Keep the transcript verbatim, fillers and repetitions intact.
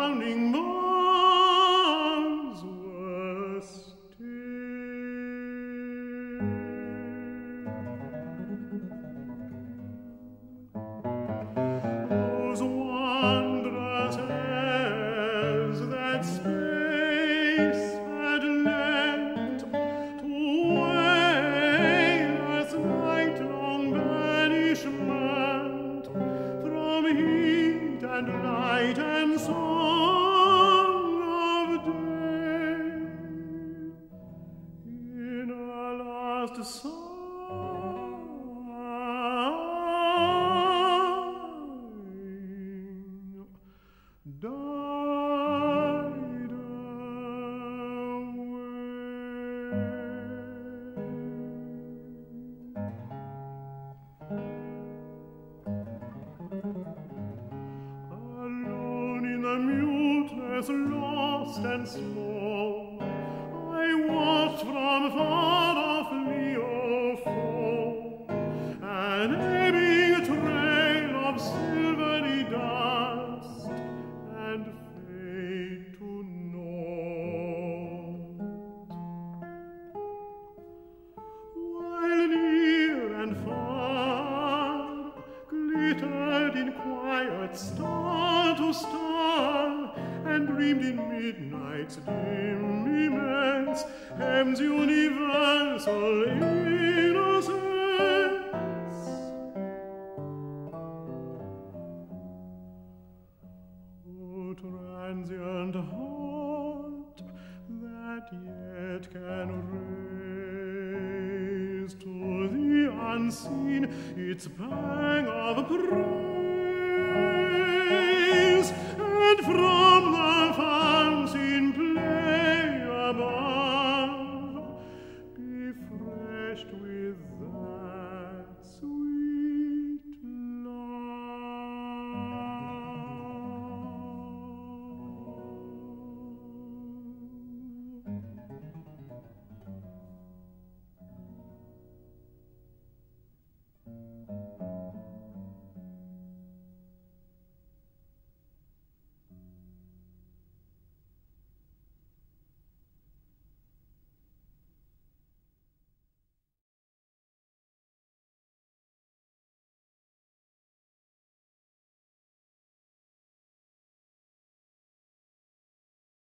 surrounding bonds were still. Those wondrous airs that space had lent to wailers' night-long banishment from heat and light and song of day, in a last sigh died away. Alone in the muteness, lost and small, I watched from far off Leo fall, an ebbing trail of silvery dust and fade to naught. While near and far glittered in quiet star to star, and dreamed in midnight's dim immense hems universal innocence. O transient heart that yet can raise to the unseen its pang of praise,